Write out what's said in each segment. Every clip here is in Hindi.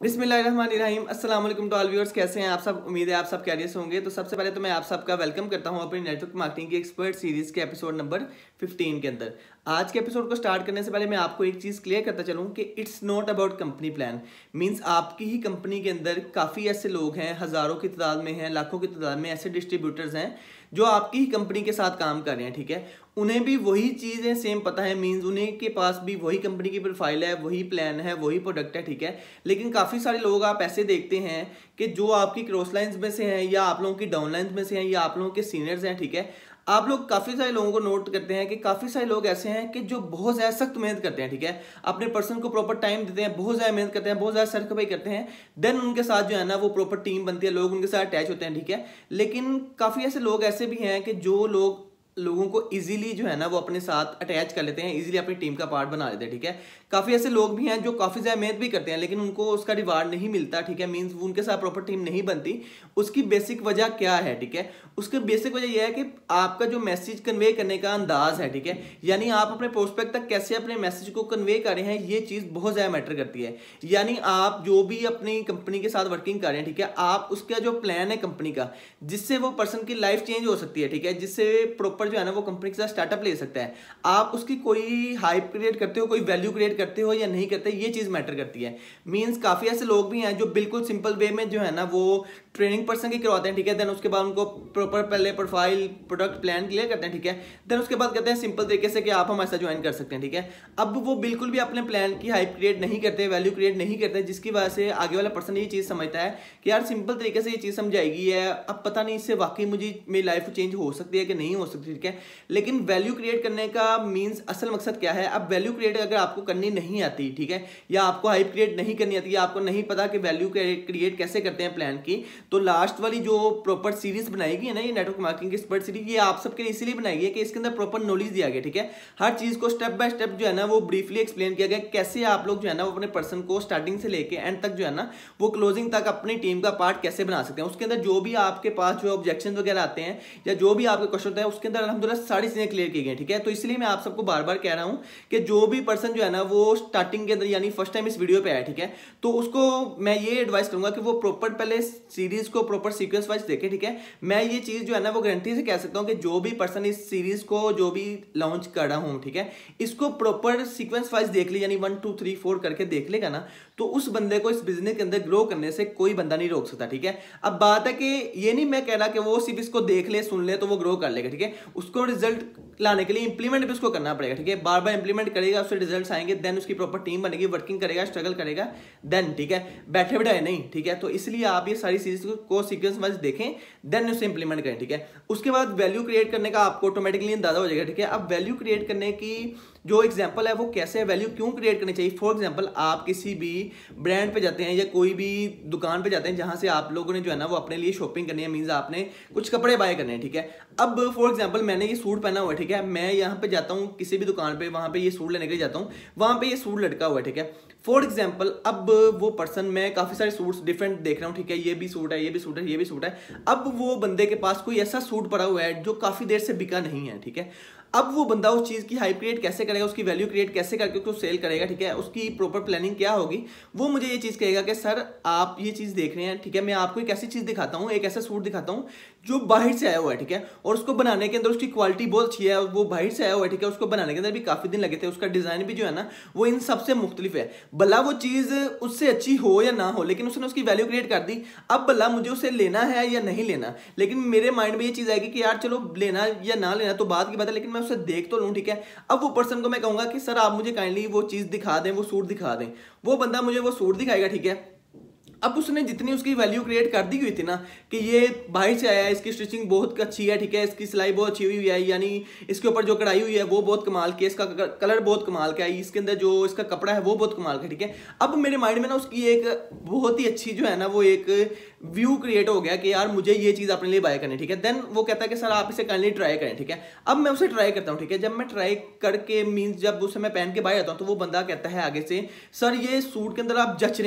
बिस्मिल्लाहिर्रहमानिर्रहीम अस्सलाम वालेकुम टू ऑल व्यूअर्स। कैसे हैं आप सब? उम्मीद है आप सब कैरियर से होंगे। तो सबसे पहले तो मैं आप सबका वेलकम करता हूं अपनी नेटवर्क मार्केटिंग की एक्सपर्ट सीरीज के एपिसोड नंबर 15 के अंदर। आज के एपिसोड को स्टार्ट करने से पहले मैं आपको एक चीज़ क्लियर करता चलूं कि it's not about company plan. Means आपकी ही कंपनी के अंदर काफ़ी ऐसे लोग हैं, हज़ारों की तादाद में हैं, लाखों की तादाद में ऐसे डिस्ट्रीब्यूटर्स हैं जो आपकी ही कंपनी के साथ काम कर रहे हैं। ठीक है, उन्हें भी वही चीज़ें सेम पता है। मींस उन्हें के पास भी वही कंपनी की प्रोफाइल है, वही प्लान है, वही प्रोडक्ट है। ठीक है, लेकिन काफ़ी सारे लोग आप ऐसे देखते हैं कि जो आपकी क्रॉस लाइंस में से हैं या आप लोगों की डाउन लाइंस में से हैं या आप लोगों के सीनियर्स हैं। ठीक है, आप लोग काफ़ी सारे लोगों को नोट करते हैं कि काफ़ी सारे लोग ऐसे हैं कि जो बहुत ज़्यादा सख्त मेहनत करते हैं। ठीक है, अपने पर्सन को प्रॉपर टाइम देते हैं, बहुत ज़्यादा मेहनत करते हैं, बहुत ज़्यादा सर खपाई करते हैं। देन उनके साथ जो है ना वो प्रॉपर टीम बनती है, लोग उनके साथ अटैच होते हैं। ठीक है, लेकिन काफ़ी ऐसे लोग ऐसे भी हैं कि जो लोगों को इजीली जो है ना वो अपने साथ अटैच कर लेते हैं, इजीली अपनी टीम का पार्ट बना लेते हैं। ठीक है, काफ़ी ऐसे लोग भी हैं जो काफ़ी ज़्यादा मेहनत भी करते हैं लेकिन उनको उसका रिवार्ड नहीं मिलता। ठीक है, मींस वो उनके साथ प्रॉपर टीम नहीं बनती। उसकी बेसिक वजह क्या है? ठीक है, उसकी बेसिक वजह यह है कि आपका जो मैसेज कन्वे करने का अंदाज है। ठीक है, यानी आप अपने प्रोस्पेक्ट तक कैसे अपने मैसेज को कन्वे कर रहे हैं, ये चीज़ बहुत ज़्यादा मैटर करती है। यानी आप जो भी अपनी कंपनी के साथ वर्किंग कर रहे हैं, ठीक है, आप उसका जो प्लान है कंपनी का, जिससे वो पर्सन की लाइफ चेंज हो सकती है। ठीक है, जिससे प्रॉपर जो है ना वो कंपनी के साथ स्टार्टअप ले सकता है। आप उसकी कोई हाइप क्रिएट करते हो, कोई वैल्यू क्रिएट करते हो या नहीं करते, ये चीज़ मैटर करती है। मींस काफ़ी ऐसे लोग भी हैं जो बिल्कुल सिंपल वे में जो है ना वो ट्रेनिंग पर्सन की करवाते हैं। ठीक है, देन उसके बाद उनको प्रॉपर पहले प्रोफाइल प्रोडक्ट प्लान क्लियर करते हैं। ठीक है, देन उसके बाद कहते हैं सिंपल तरीके से कि आप हमारे साथ ज्वाइन कर सकते हैं। ठीक है, अब वो बिल्कुल भी अपने प्लान की हाइप क्रिएट नहीं करते, वैल्यू क्रिएट नहीं करते, जिसकी वजह से आगे वाला पर्सन ये चीज़ समझता है कि यार सिंपल तरीके से ये चीज़ समझाएगी है, अब पता नहीं इससे वाकई मुझे मेरी लाइफ चेंज हो सकती है कि नहीं हो सकती। ठीक है, लेकिन वैल्यू क्रिएट करने का मीन्स असल मकसद क्या है? अब वैल्यू क्रिएट अगर आपको करनी नहीं आती, ठीक है, या आपको हाइप क्रिएट नहीं करनी आती, या आपको नहीं पता कि वैल्यू क्रिएट कैसे करते हैं प्लान की, तो लास्ट वाली जो प्रॉपर सीरीज बनाई गई है ना, ये नेटवर्क मार्केटिंग की एक्सपर्ट सीरीज, ये आप सबके लिए इसीलिए बनाई गई है कि इसके अंदर प्रॉपर नॉलेज दिया गया। ठीक है, हर चीज को स्टेप बाय स्टेप जो है ना वो ब्रीफली एक्सप्लेन किया गया, कैसे आप लोग जो है ना वो अपने पर्सन को स्टार्टिंग से लेके एंड तक जो है ना वो क्लोजिंग तक अपनी टीम का पार्ट कैसे बना सकते हैं। उसके अंदर जो भी आपके पास जो ऑब्जेक्शन वगैरह आते हैं या जो भी आपके क्वेश्चन होता है, उसके अंदर अल्हम्दुलिल्लाह सारी चीजें क्लियर की गई। ठीक है, तो इसलिए मैं आप सबको बार बार कह रहा हूं कि जो भी पर्सन जो है ना वो स्टार्टिंग के अंदर यानी फर्स्ट टाइम इस वीडियो पे आया, ठीक है, तो उसको मैं ये एडवाइस करूंगा कि वो प्रॉपर पहले सीरीज को प्रॉपर सीक्वेंस वाइज देखे। ठीक है, मैं ये चीज जो है ना वो गारंटी से कह सकता हूं कि जो भी पर्सन इस सीरीज को जो भी लॉन्च कर रहा हूं, ठीक है, इसको प्रॉपर सीक्वेंस वाइज देख ले, यानी 1 2 3 4 करके देख लेगा ना, तो उस बंदे को इस बिजनेस के अंदर ग्रो करने से कोई बंदा नहीं रोक सकता। ठीक है, अब बात है कि ये नहीं मैं कह रहा कि वो सिर्फ इसको देख ले सुन ले तो वो ग्रो कर लेगा। ठीक है, उसको रिजल्ट लाने के लिए इंप्लीमेंट भी उसको करना पड़ेगा। ठीक है, बार बार इंप्लीमेंट करेगा, उससे रिजल्ट्स आएंगे, देन उसकी प्रॉपर टीम बनेगी, वर्किंग करेगा, स्ट्रगल करेगा, देन ठीक है, बैठे बैठाए नहीं। ठीक है, तो इसलिए आप ये सारी चीज को सीक्वेंस वाइज देखें, देन उसे इंप्लीमेंट करें। ठीक है, उसके बाद वैल्यू क्रिएट करने का आपको ऑटोमेटिकली अंदाजा हो जाएगा। ठीक है, अब वैल्यू क्रिएट करने की जो एग्जांपल है वो कैसे है, वैल्यू क्यों क्रिएट करनी चाहिए। फॉर एग्जांपल आप किसी भी ब्रांड पे जाते हैं या कोई भी दुकान पे जाते हैं जहां से आप लोगों ने जो है ना वो अपने लिए शॉपिंग करनी है, मींस आपने कुछ कपड़े बाय करने हैं। ठीक है, अब फॉर एग्जांपल मैंने ये सूट पहना हुआ है, ठीक है, मैं यहाँ पे जाता हूँ किसी भी दुकान पे, वहां पे ये सूट लेने के लिए जाता हूँ, वहां पे ये सूट लटका हुआ है। ठीक है, फॉर एग्जाम्पल अब वो पर्सन, मैं काफी सारे सूट्स डिफरेंट देख रहा हूँ, ठीक है, ये भी सूट है, ये भी सूट है, ये भी सूट है। अब वो बंदे के पास कोई ऐसा सूट पड़ा हुआ है जो काफी देर से बिका नहीं है। ठीक है, अब वो बंदा उस चीज की हाइप क्रिएट कैसे करेगा, उसकी वैल्यू क्रिएट कैसे करके उसको सेल करेगा। ठीक है, उसकी प्रॉपर प्लानिंग क्या होगी, वो मुझे ये चीज कहेगा कि सर आप ये चीज देख रहे हैं, ठीक है, मैं आपको एक ऐसी चीज दिखाता हूँ, एक ऐसा सूट दिखाता हूँ जो बाहर से आया हुआ है। ठीक है, और उसको बनाने के अंदर उसकी क्वालिटी बहुत अच्छी है, वो बाहर से आया हुआ है। ठीक है, उसको बनाने के अंदर भी काफी दिन लगे थे, उसका डिजाइन भी जो है ना वो इन सबसे मुख्तलिफ है। भला वो चीज उससे अच्छी हो या ना हो, लेकिन उसने उसकी वैल्यू क्रिएट कर दी। अब भला मुझे उसे लेना है या नहीं लेना, लेकिन मेरे माइंड में ये चीज आएगी कि यार चलो लेना या ना लेना तो बात की बात है, लेकिन मैं उसे देख तो लूं। ठीक है, अब वो पर्सन को मैं कहूंगा कि सर आप मुझे काइंडली वो चीज दिखा दें, वो सूट दिखा दें। वो बंदा मुझे वो सूट दिखाएगा। ठीक है, अब उसने जितनी उसकी वैल्यू क्रिएट कर दी हुई थी ना कि ये बाहर से आया है, इसकी स्टिचिंग बहुत अच्छी है, ठीक है, इसकी सिलाई बहुत अच्छी हुई है, यानी इसके ऊपर जो कढ़ाई हुई है वो बहुत कमाल की है, इसका कलर बहुत कमाल का है, इसके अंदर जो इसका कपड़ा है वो बहुत कमाल का है। ठीक है, अब मेरे माइंड में ना उसकी एक बहुत ही अच्छी जो है ना वो एक व्यू क्रिएट हो गया कि यार मुझे ये चीज अपने लिए बाय करनी है। ठीक है, देन वो कहता है कि सर आप इसे काइंडली ट्राई करें। ठीक है, अब मैं उसे ट्राई करता हूँ। ठीक है, जब मैं ट्राई करके मीन्स जब उसे मैं पहन के बाहर आता हूँ तो वो बंदा कहता है आगे से, सर ये सूट के अंदर आप जच रहे हैं,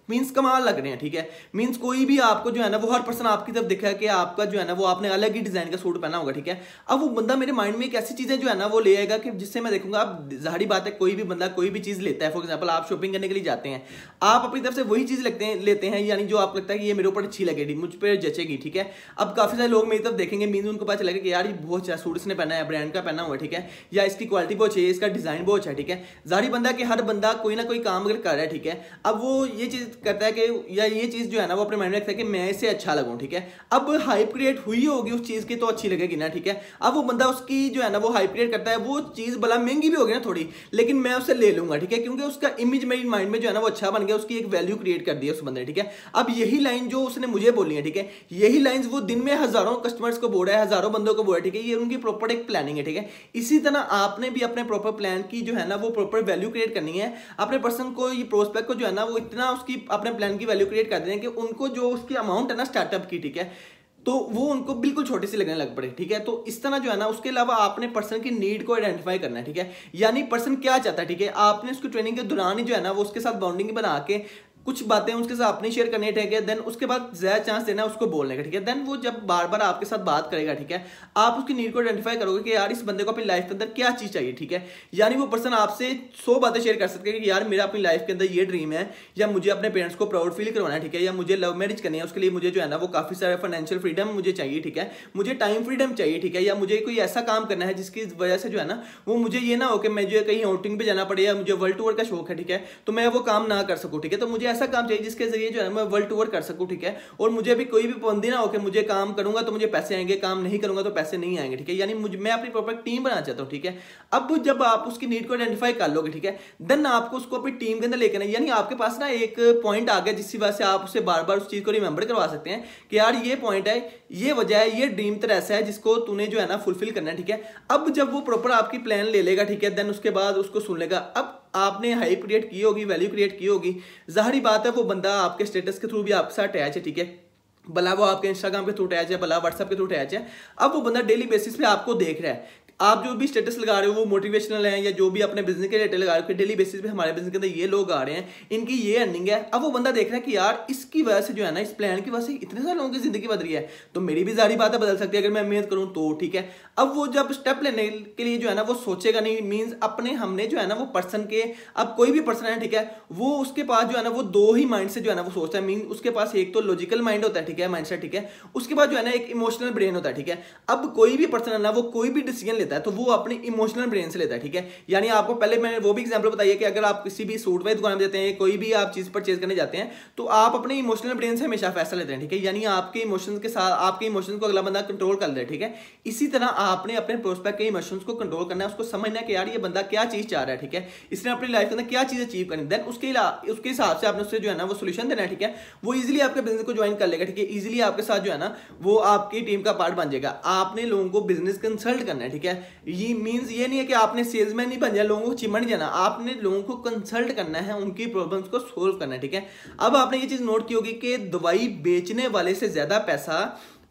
मीन्स कमाल लग रहे हैं, ठीक है। मीन्स कोई भी आपको जो है ना वो हर पर्सन आपकी तरफ देखा है कि आपका जो है ना वो आपने अलग ही डिजाइन का सूट पहना होगा, ठीक है। अब वो बंदा मेरे माइंड में एक ऐसी चीजें जो है ना वो ले आएगा कि जिससे मैं देखूंगा। अब जाहिर बात है कोई भी बंदा कोई भी चीज लेता है, फॉर एग्जाम्पल आप शॉपिंग करने के लिए जाते हैं, आप अपनी तरफ से वही चीज लेते हैं यानी जो आपको लगता है कि ये मेरे ऊपर अच्छी लगेगी, मुझ पर जचेगी, ठीक है। अब काफी सारे लोग मेरी तरफ देखेंगे, मीन्स उनको पता चलेगा कि यार ये बहुत अच्छा सूट इसने पहना है, ब्रांड का पहना हुआ है, ठीक है, या इसकी क्वालिटी बहुत अच्छी है, इसका डिजाइन बहुत अच्छा है, ठीक है। जाहिर बंदा कि हर बंदा कोई ना कोई काम अगर कर रहा है, ठीक है, अब वो ये चीज करता है कि या ये चीज जो है ना वो अपने माइंड में रखता है कि मैं इससे अच्छा लगूं, ठीक है। अब हाइप क्रिएट हुई होगी उस चीज की तो अच्छी लगेगी ना, ठीक है। अब वो बंदा उसकी जो है ना वो हाइप क्रिएट करता है, वो चीज भला महंगी भी होगी ना थोड़ी, लेकिन मैं उसे ले लूंगा, ठीक है, क्योंकि उसका इमेज मेरी माइंड में जो है ना वो अच्छा बन गया, उसकी एक वैल्यू क्रिएट कर दी है उस बंदे ने, ठीक है। अब यही लाइन जो उसने मुझे बोली है, ठीक है, यही लाइंस वो दिन में हजारों कस्टमर्स को बोल रहा है, हजारों बंदों को बोल रहा है, ठीक है। ये उनकी प्रॉपर एक प्लानिंग है, ठीक है। इसी तरह आपने भी अपने प्रॉपर प्लान की जो है ना वो प्रॉपर वैल्यू क्रिएट करनी है अपने पर्सन को, ये प्रोस्पेक्ट को जो है ना वो इतना उसकी अपने प्लान की वैल्यू क्रिएट कर देना कि उनको जो उसकी अमाउंट है ना स्टार्टअप की, ठीक है, तो वो उनको बिल्कुल छोटी सी लगने लग पड़े, ठीक है। तो इस तरह जो है ना उसके अलावा आपने पर्सन की नीड को आइडेंटिफाई करना है, ठीक है, यानी पर्सन क्या चाहता है, ठीक है। आपने उसको ट्रेनिंग के दौरान ही जो है ना वो उसके साथ बॉन्डिंग बना के कुछ बातें उसके साथ अपनी शेयर करनी है, ठीक है। देन उसके बाद ज्यादा चांस देना है उसको बोलने का, ठीक है। देन वो जब बार बार आपके साथ बात करेगा, ठीक है, आप उसकी नीड को आइडेंटिफाई करोगे कि यार इस बंदे को अपनी लाइफ के अंदर क्या चीज चाहिए, ठीक है। यानी वो पर्सन आपसे 100 बातें शेयर कर सकते हैं कि यार मेरा अपनी लाइफ के अंदर ये ड्रीम है, या मुझे अपने पेरेंट्स को प्राउड फील करवाना है, ठीक है, या मुझे लव मैरिज करनी है, उसके लिए मुझे जो है ना वो काफी सारा फाइनेंशियल फ्रीडम मुझे चाहिए, ठीक है, मुझे टाइम फ्रीडम चाहिए, ठीक है, या मुझे कोई ऐसा काम करना है जिसकी वजह से जो है ना वो मुझे ये ना हो कि मुझे कहीं आउटिंग पे जाना पड़े, या मुझे वर्ल्ड टूर का शौक है, ठीक है, तो मैं वो काम ना कर सकूं, ठीक है। तो मुझे ऐसा काम चाहिए जिसके जरिए जो है मैं वर्ल्ड टूर कर सकूं, ठीक है, और मुझे भी कोई भी पाबंदी ना हो कि मुझे काम करूंगा तो मुझे पैसे आएंगे, काम नहीं करूंगा तो पैसे नहीं आएंगे, ठीक है। यानी मैं अपनी प्रॉपर टीम बनाना चाहता हूं, ठीक है। अब जब आप उसकी नीड को आइडेंटिफाई कर लोगे, ठीक है, देन आपको उसको अपनी टीम के अंदर लेकर आना, यानी आपके पास ना एक पॉइंट आ गया जिसकी वजह से आप उसे बार बार उस चीज को रिमेंबर करवा सकते हैं कि यार ये पॉइंट है, ये वजह है, ये ड्रीम तेरा ऐसा है जिसको तूने जो है ना फुलफिल करना है, ठीक है। अब जब वो प्रॉपर आपकी प्लान ले लेगा, ठीक है, देन उसके बाद उसको सुन लेगा। अब आपने हाइप क्रिएट की होगी, वैल्यू क्रिएट की होगी, जाहिर बात है वो बंदा आपके स्टेटस के थ्रू भी आपके साथ अटैच है, ठीक है, भला वो आपके इंस्टाग्राम के थ्रू अटैच है, भला व्हाट्सएप के थ्रू अटैच है। अब वो बंदा डेली बेसिस पे आपको देख रहा है, आप जो भी स्टेटस लगा रहे हो वो मोटिवेशनल है, या जो भी अपने बिजनेस के रिलेटेड लगा रहे हो डेली बेसिस पे हमारे बिजनेस के अंदर ये लोग आ रहे हैं, इनकी ये अर्निंग है। अब वो बंदा देख रहा है कि यार इसकी वजह से जो है ना इस प्लान की वजह से इतने सारे लोगों की जिंदगी बदल रही है, तो मेरी भी जारी बात है बदल सकती है अगर मैं मेहनत करूं तो, ठीक है। अब वो जब स्टेप लेने के लिए जो है ना वो सोचेगा नहीं, मीन्स अपने हमने जो है ना वो पर्सन के, अब कोई भी पर्सन है, ठीक है, वो उसके पास जो है ना वो दो ही माइंड से जो है ना वो सोचता है, मीन उसके पास एक तो लॉजिकल माइंड होता है, ठीक है, माइंडसेट, ठीक है, उसके बाद जो है ना एक इमोशनल ब्रेन होता है, ठीक है। अब कोई भी पर्सन है ना वो कोई भी डिसीजन लेता है तो वो अपनी इमोशनल ब्रेन से लेता है, ठीक है। यानी आपको पहले मैंने वो भी एग्जांपल बताया कि अगर आप किसी भी सूट वाली दुकान में जाते हैं, कोई भी आप चीज परचेज करने जाते हैं, तो आप अपने इमोशनल ब्रेन से हमेशा फैसला लेते हैं, ठीक है। यानी आपके इमोशंस के साथ आपके इमोशंस को अगला बंदा कंट्रोल कर ले, ठीक है। इसी तरह आपने अपने प्रोस्पेक्ट के इमोशंस को कंट्रोल करना है, उसको समझना है कि यार ये बंदा क्या चीज चाह रहा है, ठीक है, इसने अपनी लाइफ के अंदर क्या चीज अचीव करनी, देन उसके हिसाब से आपने उससे जो है ना वो सोल्यूशन देना है, ठीक है। वो इजीली आपके बिजनेस को ज्वाइन कर लेगा, ठीक है, इजीली आपके साथ जो है ना वो आपकी टीम का पार्ट बन जाएगा। आपने लोगों को बिजनेस कंसल्ट करना है, ठीक है। ये मींस ये नहीं है कि आपने सेल्समैन नहीं बन जाना, लोगों को चिमट जाना, आपने लोगों को कंसल्ट करना है, उनकी प्रॉब्लम्स को सोल्व करना है, ठीक है। अब आपने ये चीज नोट की होगी कि दवाई बेचने वाले से ज्यादा पैसा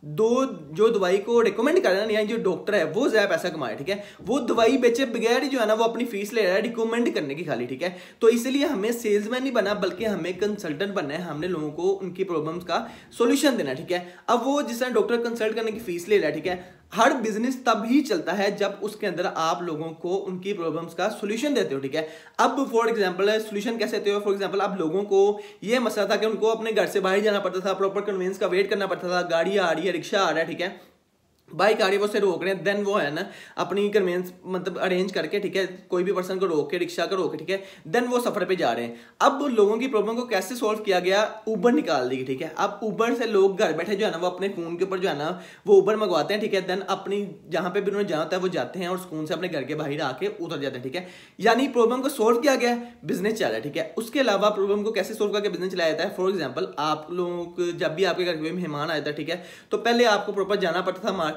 जो दवाई को रिकमेंड कर रहा है, यानी जो डॉक्टर है वो ज्यादा पैसा कमाए, ठीक है। वो दवाई बेचे बगैर ही जो है ना वो अपनी फीस ले रहा है रिकमेंड करने की खाली, ठीक है। तो इसलिए हमें सेल्समैन नहीं बना बल्कि हमें कंसल्टेंट बनना है, हमने लोगों को उनकी प्रॉब्लम्स का सोल्यूशन देना है, ठीक है। अब वो जिस तरह डॉक्टर कंसल्ट करने की फीस ले रहा है, ठीक है, हर बिजनेस तब ही चलता है जब उसके अंदर आप लोगों को उनकी प्रॉब्लम्स का सॉल्यूशन देते हो, ठीक है। अब फॉर एग्जांपल सॉल्यूशन कैसे देते हो, फॉर एग्जांपल आप लोगों को ये मसला था कि उनको अपने घर से बाहर जाना पड़ता था, प्रॉपर कन्वेंस का वेट करना पड़ता था, गाड़ी आ रही है, रिक्शा आ रहा है, ठीक है, बाइक आ रही है, वो से रोक रहे हैं, देन वो है ना अपनी कन्वेंस मतलब अरेंज करके, ठीक है, कोई भी पर्सन को रोक के, रिक्शा को रोक के, ठीक है, देन वो सफर पे जा रहे हैं। अब लोगों की प्रॉब्लम को कैसे सॉल्व किया गया, उबर निकाल दी, ठीक है। अब उबर से लोग घर बैठे जो है ना वो अपने फोन के ऊपर जो है ना वो उबर मंगवाते हैं, ठीक है, देन अपनी जहां पे भी उन्होंने जाना होता है वो जाते हैं और सुकून से अपने घर के बाहर आके उतर जाते हैं, ठीक है। यानी प्रॉब्लम को सोल्व किया गया, बिजनेस चल रहा है, ठीक है। उसके अलावा प्रॉब्लम को कैसे सोल्व करके बिजनेस चलाया जाता है, फॉर एग्जाम्पल आप लोग जब भी आपके घर कोई मेहमान आया था, ठीक है, तो पहले आपको प्रॉपर जाना पड़ता था मार्केट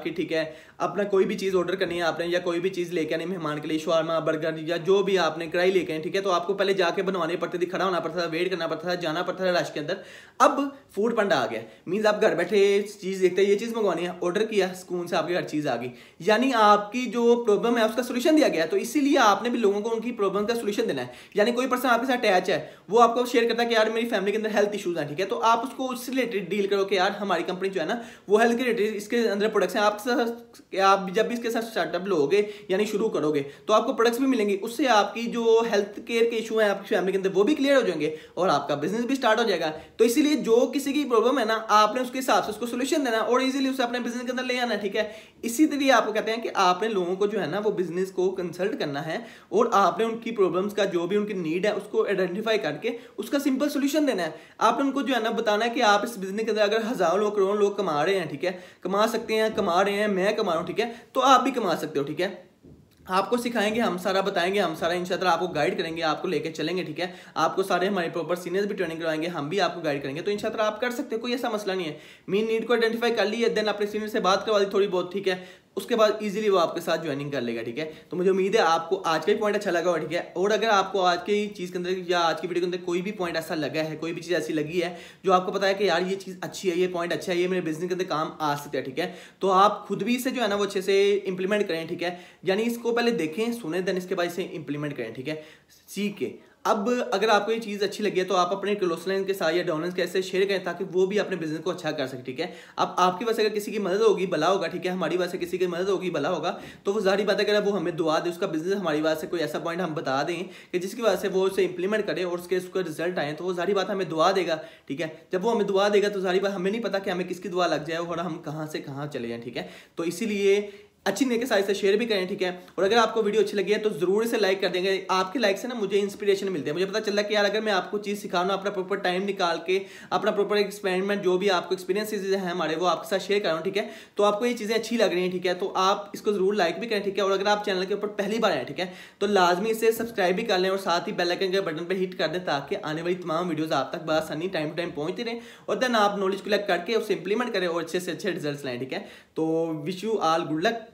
की, ठीक है, अपना कोई भी चीज़ ऑर्डर करनी है आपने, या कोई भी चीज़ लेके आनी मेहमान के लिए, शवारमा, बर्गर या जो भी आपने कढ़ाई लेके आए, ठीक है, तो आपको पहले जाके बनवानी पड़ती थी, खड़ा होना पड़ता था, वेट करना पड़ता था, जाना पड़ता था रश के अंदर। अब फूड पांडा आ गया, मीन्स आप घर बैठे चीज़ देखते हैं, ये चीज़ मंगवानी है, ऑर्डर किया, सुकून से आपके घर चीज़ आ गई, यानी आपकी जो प्रॉब्लम है उसका सोल्यूशन दिया गया। तो इसीलिए आपने भी लोगों को उनकी प्रॉब्लम का सोल्यूशन देना है। यानी कोई पर्सन आपके साथ अटैच है, वो आपको शेयर करता है कि यार मेरी फैमिली के अंदर हेल्थ इश्यूज हैं, ठीक है, तो आप उसको उससे रिलेटेड डील करो कि यार हमारी कंपनी जो है ना वो हेल्थ के रिलेटेड इसके अंदर प्रोडक्ट्स हैं, आपके साथ आप जब भी इसके साथ स्टार्टअप लोगे यानी शुरू करोगे तो आपको प्रोडक्ट्स भी मिलेंगे, उससे आपकी जो हेल्थ केयर के इशू है आपकी फैमिली के अंदर वो भी क्लियर हो जाएंगे और आपका बिजनेस भी स्टार्ट हो जाएगा। तो इसीलिए जो किसी की प्रॉब्लम है ना, आपने उसके हिसाब से उसको सोल्यूशन देना और इजीली उसे अपने बिजनेस के अंदर ले आना, ठीक है। इसी तरह आपको कहते हैं कि आपने लोगों को जो है ना वो बिजनेस को कंसल्ट करना है और आपने उनकी प्रॉब्लम्स का जो भी उनकी नीड है उसको आइडेंटिफाई करके उसका सिंपल सोल्यूशन देना है। आपने उनको जो है ना बताना है कि आप इस बिजनेस के अंदर अगर हजारों लोग करोड़ों लोग कमा रहे हैं, ठीक है, कमा सकते हैं, कमा रहे हैं, मैं कमा रहा हूं, ठीक है, तो आप भी कमा सकते हो, ठीक है। आपको सिखाएंगे, हम सारा बताएंगे, हम सारा इंशाल्लाह आपको गाइड करेंगे, आपको लेके चलेंगे, ठीक है। आपको सारे हमारे प्रॉपर सीनियर्स भी ट्रेनिंग करवाएंगे, हम भी आपको गाइड करेंगे, तो इंशाल्लाह आप कर सकते हो, कोई ऐसा मसला नहीं है। मेन नीड को आइडेंटिफाई कर लिया, देन अपने सीनियर से बात करवा दी थोड़ी बहुत, ठीक है, उसके बाद इजीली वो आपके साथ ज्वाइनिंग कर लेगा, ठीक है। तो मुझे उम्मीद है आपको आज का ही पॉइंट अच्छा लगा होगा, ठीक है। और अगर आपको आज की चीज़ के अंदर या आज की वीडियो के अंदर कोई भी पॉइंट ऐसा लगा है, कोई भी चीज़ ऐसी लगी है जो आपको पता है कि यार ये चीज़ अच्छी है, ये पॉइंट अच्छा है, ये मेरे बिजनेस के अंदर काम आ सकता है, ठीक है, तो आप खुद भी इसे जो है ना वो अच्छे से इंप्लीमेंट करें, ठीक है। यानी इसको पहले देखें, सुने, देन इसके बाद इसे इंप्लीमेंट करें, ठीक है, सीख के। अब अगर आपको ये चीज़ अच्छी लगी है तो आप अपने क्लोज लाइन के साथ या डाउनलाइन के ऐसे शेयर करें ताकि वो भी अपने बिजनेस को अच्छा कर सके, ठीक है। अब आपकी वजह से अगर किसी की मदद होगी भला होगा, ठीक है, हमारी वजह से किसी की मदद होगी भला होगा, तो वो जारी बात है अगर वो हमें दुआ दे, उसका बिजनेस हमारी वजह से कोई ऐसा पॉइंट हम बता दें कि जिसकी वजह से वो उसे इंप्लीमेंट करे और उसका रिजल्ट आए, तो वो जारी बात हमें दुआ देगा, ठीक है। जब वो हमें दुआ देगा तो जारी बात हमें नहीं पता कि हमें किसकी दुआ लग जाए और हम कहाँ से कहाँ चले जाएं, ठीक है। तो इसीलिए अच्छी नीयत के साथ इसे शेयर भी करें, ठीक है। और अगर आपको वीडियो अच्छी लगी है तो जरूर इसे लाइक कर देंगे। आपके लाइक से ना मुझे इंस्पिरेशन मिलती है, मुझे पता चल रहा है कि यार अगर मैं आपको चीज़ सिखाऊँ अपना प्रॉपर टाइम निकाल के, अपना प्रॉपर एक्सपेरिमेंट जो भी आपको एक्सपीरियंसेस हैं हमारे वो आपके साथ शेयर कर रहा हूँ, ठीक है, तो आपको ये चीज़ें अच्छी लग रही हैं, ठीक है, तो आप इसको जरूर लाइक भी करें, ठीक है। और अगर आप चैनल के ऊपर पहली बार आए, ठीक है, तो लाजमी इसे सब्सक्राइब भी कर लें और साथ ही बेल आइकन के बटन पर हिट कर दें ताकि आने वाली तमाम वीडियोज़ आप तक बआसानी टाइम टू टाइम पहुँचती रहें और देन आप नॉलेज कलेक्ट करके उसे इंप्लीमेंट करें और अच्छे से अच्छे रिजल्ट लाएं, ठीक है। तो wish you all good luck.